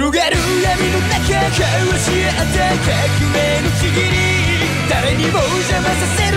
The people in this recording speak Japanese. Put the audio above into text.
広がる闇の中交わし合った革命のちぎり誰にも邪魔させ